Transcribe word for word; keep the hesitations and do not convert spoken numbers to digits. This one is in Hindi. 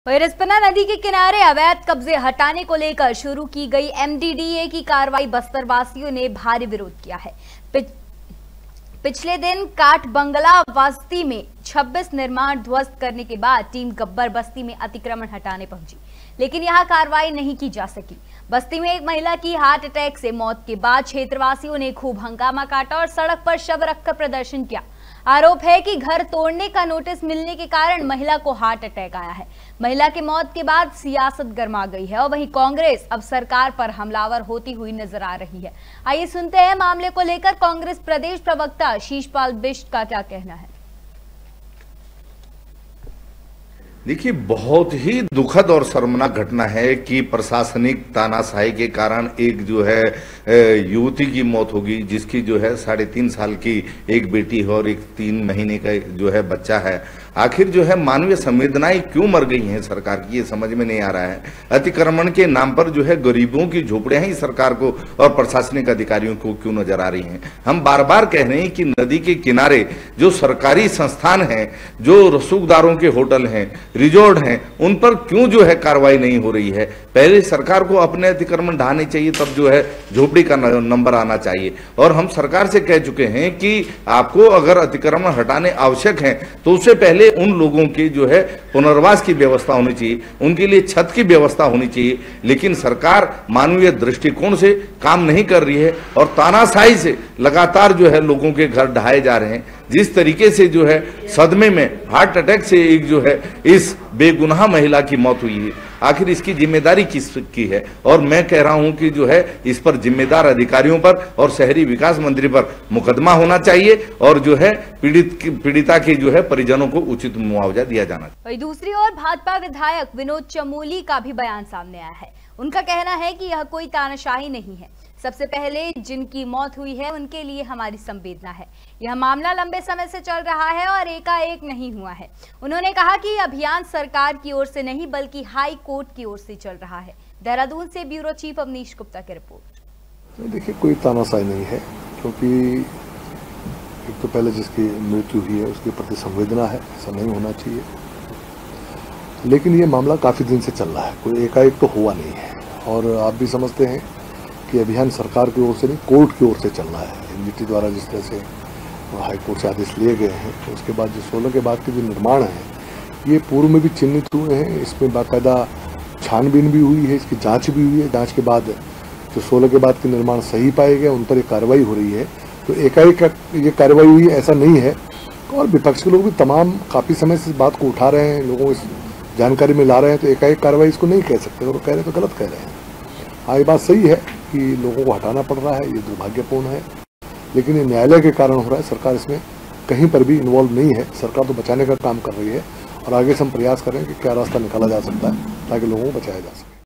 रिस्पना नदी के किनारे अवैध कब्जे हटाने को लेकर शुरू की गई एम डी डी ए की कार्रवाई बस्तर वासियों ने भारी विरोध किया है। पिछ, पिछले दिन काठ बंगला बस्ती में छब्बीस निर्माण ध्वस्त करने के बाद टीम गब्बर बस्ती में अतिक्रमण हटाने पहुंची, लेकिन यहां कार्रवाई नहीं की जा सकी। बस्ती में एक महिला की हार्ट अटैक से मौत के बाद क्षेत्रवासियों ने खूब हंगामा काटा और सड़क पर शव रखकर प्रदर्शन किया। आरोप है कि घर तोड़ने का नोटिस मिलने के कारण महिला को हार्ट अटैक आया है। महिला की मौत के बाद सियासत गर्मा गई है और वहीं कांग्रेस अब सरकार पर हमलावर होती हुई नजर आ रही है। आइए सुनते हैं मामले को लेकर कांग्रेस प्रदेश प्रवक्ता शीशपाल बिष्ट का क्या कहना है। देखिए, बहुत ही दुखद और शर्मनाक घटना है कि प्रशासनिक तानाशाही के कारण एक जो है युवती की मौत होगी, जिसकी जो है साढ़े तीन साल की एक बेटी है और एक तीन महीने का जो है बच्चा है। आखिर जो है मानवीय संवेदनाएं क्यों मर गई हैं सरकार की, ये समझ में नहीं आ रहा है। अतिक्रमण के नाम पर जो है गरीबों की झोपड़ियां ही सरकार को और प्रशासनिक अधिकारियों को क्यों नजर आ रही हैं। हम बार बार कह रहे हैं कि नदी के किनारे जो सरकारी संस्थान हैं, जो रसूखदारों के होटल हैं, रिजॉर्ट हैं, उन पर क्यों जो है कार्रवाई नहीं हो रही है। पहले सरकार को अपने अतिक्रमण ढाने चाहिए, तब जो है झोपड़ी का नंबर आना चाहिए। और हम सरकार से कह चुके हैं कि आपको अगर अतिक्रमण हटाने आवश्यक है तो उससे पहले उन लोगों की जो है पुनर्वास की व्यवस्था होनी चाहिए, उनके लिए छत की व्यवस्था होनी चाहिए। लेकिन सरकार मानवीय दृष्टिकोण से काम नहीं कर रही है और तानाशाही से लगातार जो है लोगों के घर ढहाए जा रहे हैं। जिस तरीके से जो है सदमे में हार्ट अटैक से एक जो है इस बेगुनाह महिला की मौत हुई है, आखिर इसकी जिम्मेदारी किसकी है। और मैं कह रहा हूं कि जो है इस पर जिम्मेदार अधिकारियों पर और शहरी विकास मंत्री पर मुकदमा होना चाहिए और जो है पीड़ित पीड़िता के जो है परिजनों को उचित मुआवजा दिया जाना चाहिए। वहीं दूसरी ओर भाजपा विधायक विनोद चमोली का भी बयान सामने आया है। उनका कहना है कि यह कोई तानाशाही नहीं है। सबसे पहले जिनकी मौत हुई है उनके लिए हमारी संवेदना है। यह मामला लंबे समय से चल रहा है और एकाएक नहीं हुआ है। उन्होंने कहा कि अभियान सरकार की ओर से नहीं बल्कि हाई कोर्ट की ओर से चल रहा है। देहरादून से ब्यूरो चीफ अवनीश गुप्ता की रिपोर्ट। देखिए, कोई तानाशाही नहीं है, क्योंकि एक तो पहले जिसकी मृत्यु हुई है उसके प्रति संवेदना है, ऐसा नहीं होना चाहिए। लेकिन ये मामला काफी दिन से चल रहा है, कोई एकाएक तो हुआ नहीं है। और आप भी समझते हैं कि अभियान सरकार की ओर से नहीं, कोर्ट की ओर से चल रहा है। एन जी टी द्वारा जिस तरह से हाई कोर्ट से आदेश लिए गए हैं, तो उसके बाद जो सोलह के बाद के जो निर्माण है ये पूर्व में भी चिन्हित हुए हैं। इसमें बाकायदा छानबीन भी हुई है, इसकी जांच भी हुई है। जांच के बाद जो सोलह के बाद के निर्माण सही पाए गए उन पर एक कार्रवाई हो रही है। तो एकाएक ये कार्रवाई हुई ऐसा नहीं है। और विपक्ष के लोग भी तमाम काफ़ी समय से इस बात को उठा रहे हैं, लोगों को इस जानकारी में ला रहे हैं। तो एकाएक कार्रवाई इसको नहीं कह सकते, और कह रहे तो गलत कह रहे हैं। हाँ, ये बात सही है कि लोगों को हटाना पड़ रहा है, ये दुर्भाग्यपूर्ण है, लेकिन ये न्यायालय के कारण हो रहा है। सरकार इसमें कहीं पर भी इन्वॉल्व नहीं है। सरकार तो बचाने का काम कर रही है और आगे से हम प्रयास करें कि क्या रास्ता निकाला जा सकता है ताकि लोगों को बचाया जा सके।